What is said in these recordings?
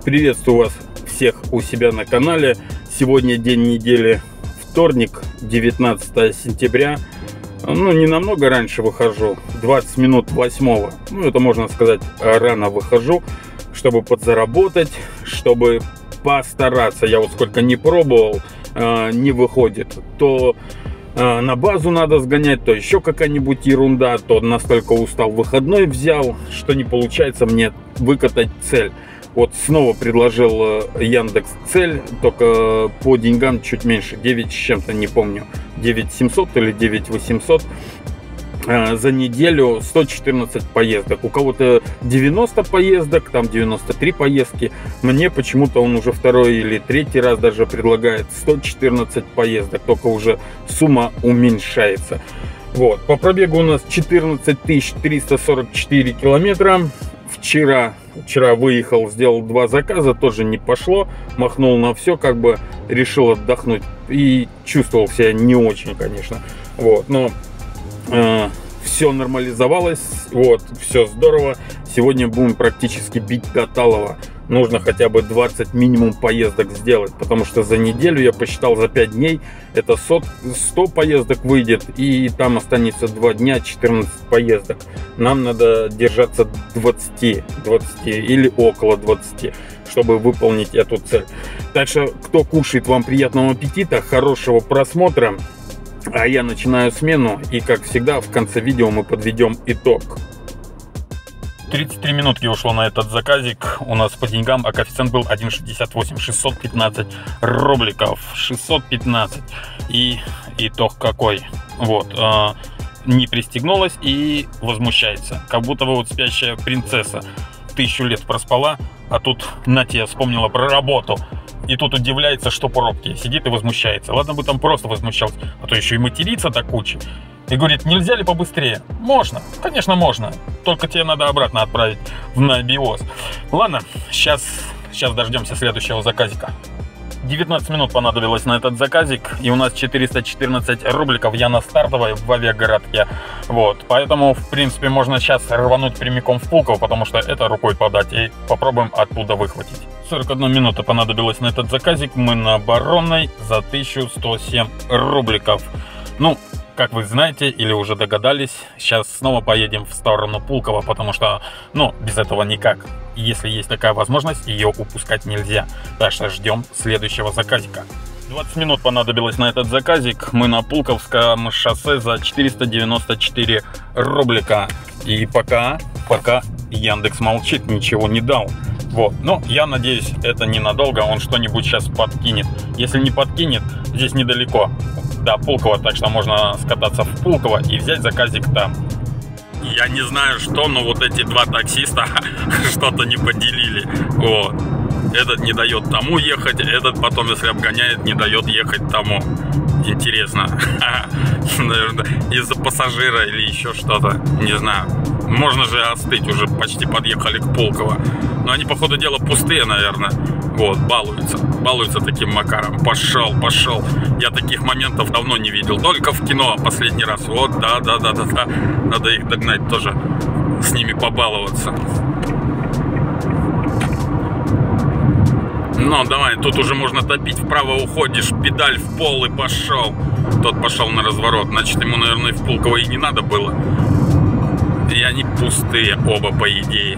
Приветствую вас всех у себя на канале. Сегодня день недели, вторник, 19 сентября. Не намного раньше выхожу, 20 минут 8. Это можно сказать, рано выхожу, чтобы подзаработать, чтобы постараться. Я вот сколько не пробовал, не выходит. То на базу надо сгонять, то еще какая-нибудь ерунда, то настолько устал, выходной взял, что не получается мне выкатать цель. Вот снова предложил Яндекс цель, только по деньгам чуть меньше, 9 с чем-то, не помню, 9700 или 9800. За неделю 114 поездок. У кого-то 90 поездок, там 93 поездки. Мне почему-то он уже второй или третий раз даже предлагает 114 поездок, только уже сумма уменьшается. Вот. По пробегу у нас 14 344 километра. Вчера выехал, сделал 2 заказа, тоже не пошло, махнул на все, как бы решил отдохнуть и чувствовал себя не очень, конечно. Вот, но все нормализовалось, вот, все здорово. Сегодня будем практически бить каталово. Нужно хотя бы 20 минимум поездок сделать, потому что за неделю, я посчитал, за 5 дней это 100 поездок выйдет, и там останется 2 дня, 14 поездок. Нам надо держаться 20 или около 20, чтобы выполнить эту цель. Так что, кто кушает, вам приятного аппетита, хорошего просмотра. А я начинаю смену, и как всегда в конце видео мы подведем итог. 33 минутки ушло на этот заказик. У нас по деньгам, а коэффициент был 1,68, 615 рубликов, 615. И итог какой? Вот, не пристегнулась и возмущается, как будто бы вот спящая принцесса 1000 лет проспала, а тут на тебе вспомнила про работу. И тут удивляется, что пробки. Сидит и возмущается. Ладно бы там просто возмущался, а то еще и матерится до кучи. И говорит, нельзя ли побыстрее? Можно, конечно можно. Только тебе надо обратно отправить на биоз. Ладно, сейчас дождемся следующего заказика. 19 минут понадобилось на этот заказик, и у нас 414 рубликов. Я на стартовой в авиагородке. Вот, поэтому, в принципе, можно сейчас рвануть прямиком в Пулково, потому что это рукой подать, и попробуем оттуда выхватить. 41 минута понадобилось на этот заказик. Мы на Оборонной за 1107 рубликов. Как вы знаете или уже догадались, сейчас снова поедем в сторону Пулково, потому что, без этого никак. Если есть такая возможность, ее упускать нельзя. Так что ждем следующего заказика. 20 минут понадобилось на этот заказик. Мы на Пулковском шоссе за 494 рублика. И пока Яндекс молчит, ничего не дал. Вот, я надеюсь, это ненадолго, он что-нибудь сейчас подкинет. Если не подкинет, здесь недалеко до Пулково, так что можно скататься в Пулково и взять заказик там. Я не знаю что, но вот эти 2 таксиста что-то не поделили. Вот. Этот не дает тому ехать, этот потом, если обгоняет, не дает ехать тому. Интересно. Наверное, из-за пассажира или еще что-то. Не знаю. Можно же остыть, уже почти подъехали к Пулково. Но они, по ходу дела, пустые, наверное. Вот, балуются таким макаром. Пошел. Я таких моментов давно не видел. Только в кино последний раз. Вот, да. Надо их догнать тоже. С ними побаловаться. Давай, тут уже можно топить. Вправо уходишь, педаль в пол и пошел. Тот пошел на разворот. Значит, ему, наверное, в Пулково и не надо было. И они пустые оба, по идее.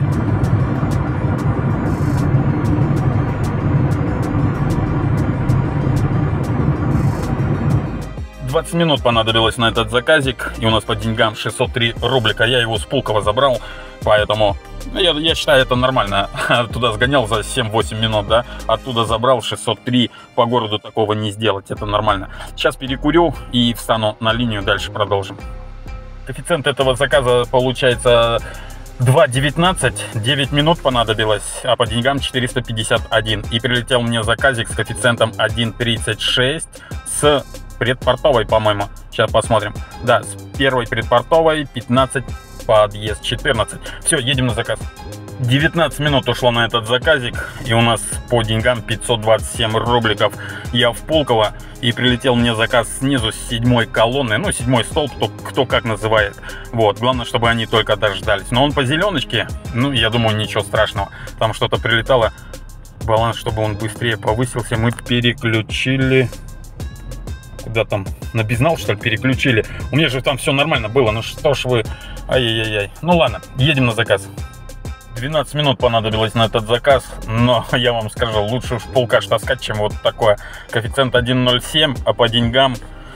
$20 минут понадобилось на этот заказик, и у нас по деньгам 603 рублика. Я его с Пулково забрал, поэтому я считаю, это нормально. Оттуда сгонял за 7-8 минут, да, оттуда забрал 603. По городу такого не сделать, это нормально. Сейчас перекурю и встану на линию, дальше продолжим. Коэффициент этого заказа получается 2,19, 9 минут понадобилось, а по деньгам 451. И прилетел мне заказик с коэффициентом 1,36 с предпортовой, по-моему. Сейчас посмотрим. Да, с первой предпортовой 15, подъезд 14. Все, едем на заказ. 19 минут ушло на этот заказик, и у нас по деньгам 527 рубликов. Я в Пулково, и прилетел мне заказ снизу с 7-й колонны, 7-й столб, кто как называет. Вот, главное, чтобы они только дождались. Но он по зеленочке, я думаю, ничего страшного. Там что-то прилетало баланс, чтобы он быстрее повысился, мы переключили... Куда там? На безнал, что ли, переключили? У меня же там все нормально было. Ну что ж вы... Ай-яй-яй. Ну ладно, едем на заказ. 12 минут понадобилось на этот заказ, но я вам скажу, лучше уж полкаш таскать, чем вот такое. Коэффициент 1.07, а по деньгам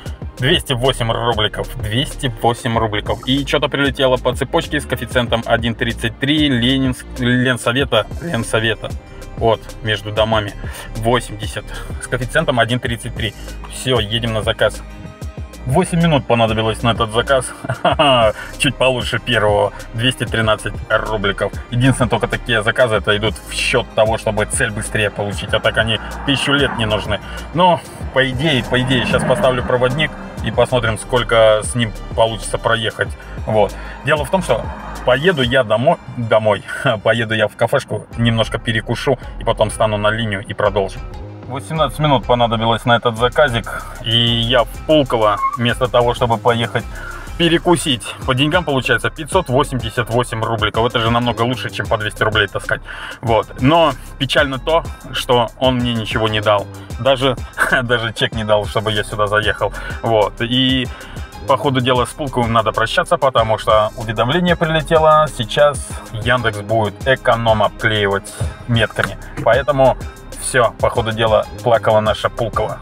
208 рубликов. 208 рубликов. И что-то прилетело по цепочке с коэффициентом 1.33 Ленсовета. Вот, между домами 80 с коэффициентом 1.33. Все, едем на заказ. 8 минут понадобилось на этот заказ. Чуть получше первого. 213 рубликов. Единственное, только такие заказы это идут в счет того, чтобы цель быстрее получить. А так они 1000 лет не нужны. Но по идее, сейчас поставлю проводник и посмотрим, сколько с ним получится проехать. Вот. Дело в том, что поеду я домой. Поеду я в кафешку, немножко перекушу и потом стану на линию и продолжим. 18 минут понадобилось на этот заказик, и я в Пулково, вместо того, чтобы поехать перекусить, по деньгам получается 588 рубликов. Это же намного лучше, чем по 200 рублей таскать. Вот. Но печально то, что он мне ничего не дал. Даже чек не дал, чтобы я сюда заехал. Вот. И по ходу дела с Пулковым надо прощаться, потому что уведомление прилетело. Сейчас Яндекс будет эконом обклеивать метками. Поэтому... Все, по ходу дела плакала наша Пулково.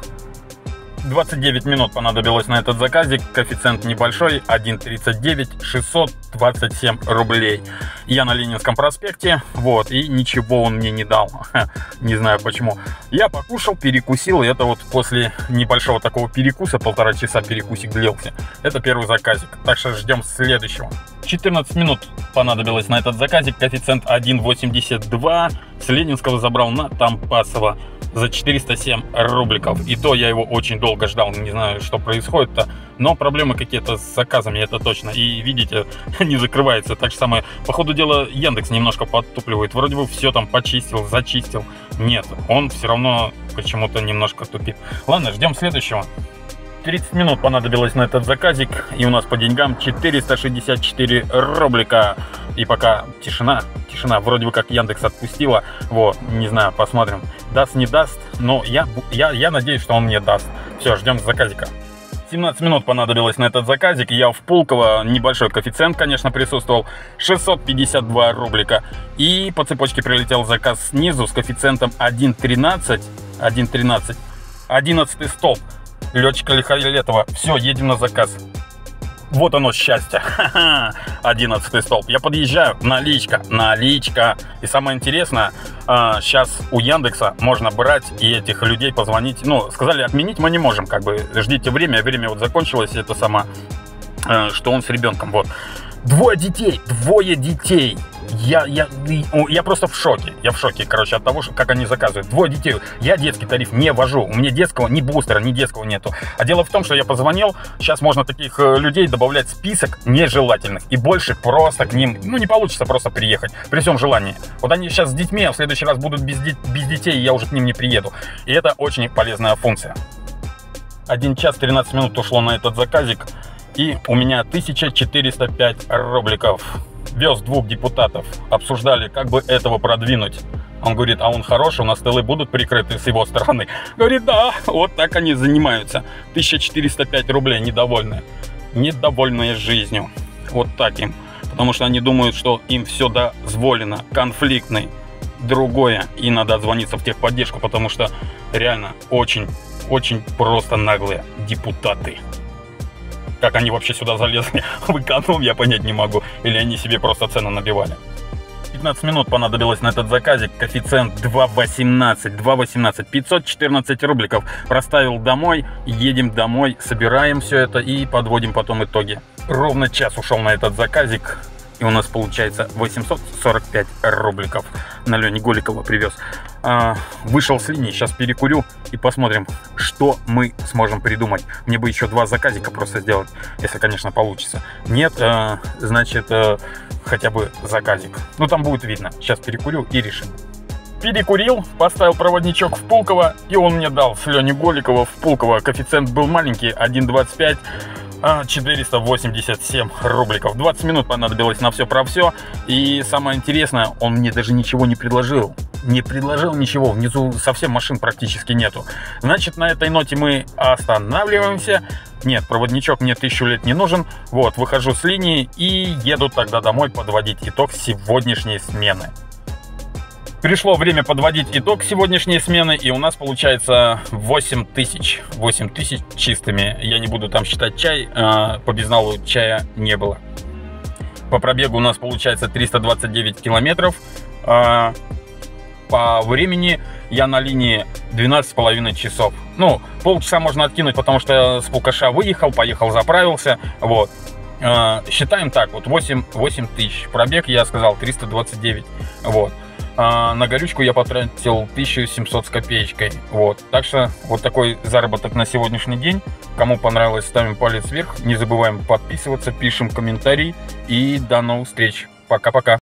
29 минут понадобилось на этот заказик. Коэффициент небольшой, 1.39, 627 рублей. Я на Ленинском проспекте, вот, и ничего он мне не дал. Не знаю почему. Я покушал, перекусил, и это вот после небольшого такого перекуса, 1,5 часа перекусик длился. Это первый заказик, так что ждем следующего. 14 минут понадобилось на этот заказик. Коэффициент 1.82. С Ленинского забрал на Тампасово за 407 рубликов. И то я его очень долго ждал. Не знаю, что происходит-то. Но проблемы какие-то с заказами, это точно. И видите, не закрывается. Так же самое, по ходу дела, Яндекс немножко подтупливает. Вроде бы все там почистил, зачистил. Нет, он все равно почему-то немножко тупит. Ладно, ждем следующего. 30 минут понадобилось на этот заказик, и у нас по деньгам 464 рублика. И пока тишина, вроде бы как Яндекс отпустила. Вот, не знаю, посмотрим, даст, не даст, но я надеюсь, что он мне даст. Все, ждем заказика. 17 минут понадобилось на этот заказик, я в Пулково, небольшой коэффициент, конечно, присутствовал, 652 рублика. И по цепочке прилетел заказ снизу с коэффициентом 1.13, 11 столб. Летчика Лихолетова. Все, едем на заказ. Вот оно счастье. 11 столб. Я подъезжаю. Наличка. И самое интересное, сейчас у Яндекса можно брать и этих людей позвонить. Ну, сказали, отменить мы не можем. Как бы ждите время. Время вот закончилось. Это что он с ребенком. Вот. Двое детей. Я просто в шоке. Я в шоке, короче, от того, как они заказывают. Двое детей. Я детский тариф не вожу. У меня детского, ни бустера, ни детского нету. А дело в том, что я позвонил. Сейчас можно таких людей добавлять в список нежелательных. И больше просто к ним, не получится просто приехать. При всем желании. Вот они сейчас с детьми, а в следующий раз будут без детей, и я уже к ним не приеду. И это очень полезная функция. 1 час 13 минут ушло на этот заказик. И у меня 1405 рубликов. Вез 2 депутатов, обсуждали, как бы этого продвинуть. Он говорит, а он хороший, у нас тылы будут прикрыты с его стороны. Говорит, да, вот так они занимаются. 1405 рублей недовольные жизнью. Вот так им. Потому что они думают, что им все дозволено. Конфликтный. Другое. И надо отзвониться в техподдержку, потому что реально очень просто наглые депутаты. Как они вообще сюда залезли в эконом, я понять не могу. Или они себе просто цену набивали. 15 минут понадобилось на этот заказик. Коэффициент 2.18. 514 рубликов. Проставил домой. Едем домой. Собираем все это и подводим потом итоги. Ровно час ушел на этот заказик. И у нас получается 845 рубликов. На Лене Голикова привез. Вышел с линии, сейчас перекурю и посмотрим, что мы сможем придумать. Мне бы еще 2 заказика просто сделать, если, конечно, получится. Нет, значит, хотя бы заказик. Ну, там будет видно. Сейчас перекурю и решим. Перекурил, поставил проводничок в Пулково, и он мне дал с Лени Голикова в Пулково. Коэффициент был маленький, 1.25. 487 рубликов. 20 минут понадобилось на все про все. И самое интересное, он мне даже ничего не предложил. Не предложил ничего. Внизу совсем машин практически нету. Значит, на этой ноте мы останавливаемся. Нет, проводничок мне 1000 лет не нужен. Вот, выхожу с линии и еду тогда домой подводить итог сегодняшней смены. Пришло время подводить итог сегодняшней смены, и у нас получается 8000 чистыми. Я не буду там считать чай, по безналу чая не было. По пробегу у нас получается 329 километров. По времени я на линии 12,5 часов. Ну, полчаса можно откинуть, потому что я с Пукаша выехал, поехал, заправился. Вот. Считаем так, вот 8000. Пробег, я сказал, 329. Вот. На горючку я потратил 1700 с копеечкой. Вот. Так что вот такой заработок на сегодняшний день. Кому понравилось, ставим палец вверх. Не забываем подписываться, пишем комментарии. И до новых встреч. Пока-пока.